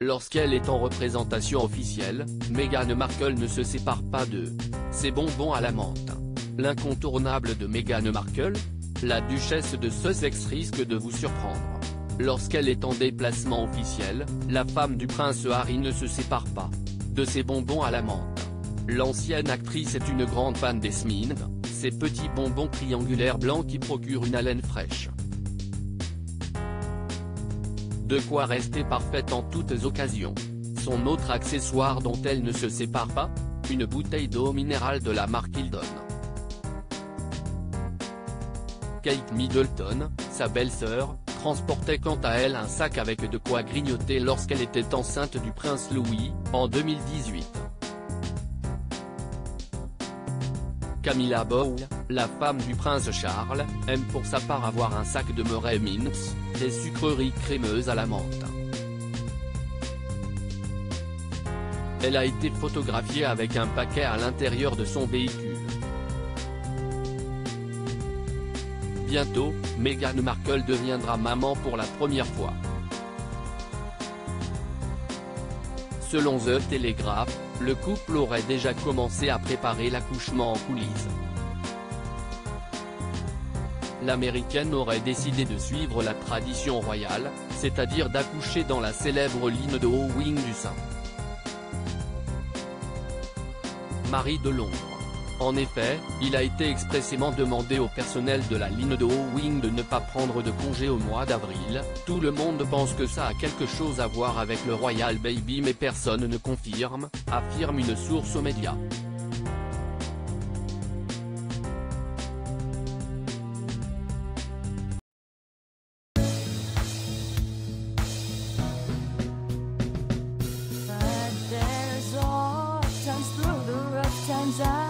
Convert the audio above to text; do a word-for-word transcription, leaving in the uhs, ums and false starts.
Lorsqu'elle est en représentation officielle, Meghan Markle ne se sépare pas de ses bonbons à la menthe. L'incontournable de Meghan Markle, la duchesse de Sussex risque de vous surprendre. Lorsqu'elle est en déplacement officiel, la femme du prince Harry ne se sépare pas de ses bonbons à la menthe. L'ancienne actrice est une grande fan des Smith, ces petits bonbons triangulaires blancs qui procurent une haleine fraîche. De quoi rester parfaite en toutes occasions. Son autre accessoire dont elle ne se sépare pas, une bouteille d'eau minérale de la marque Hildon. Kate Middleton, sa belle-sœur, transportait quant à elle un sac avec de quoi grignoter lorsqu'elle était enceinte du prince Louis, en deux mille dix-huit. Camilla Bowles, la femme du prince Charles, aime pour sa part avoir un sac de Murray Mints, des sucreries crémeuses à la menthe. Elle a été photographiée avec un paquet à l'intérieur de son véhicule. Bientôt, Meghan Markle deviendra maman pour la première fois. Selon The Telegraph, le couple aurait déjà commencé à préparer l'accouchement en coulisses. L'américaine aurait décidé de suivre la tradition royale, c'est-à-dire d'accoucher dans la célèbre ligne de Owing du sein. Marie de Londres. En effet, il a été expressément demandé au personnel de la ligne de Owing de ne pas prendre de congé au mois d'avril. Tout le monde pense que ça a quelque chose à voir avec le Royal Baby mais personne ne confirme, affirme une source aux médias. But there's all times through the rough times I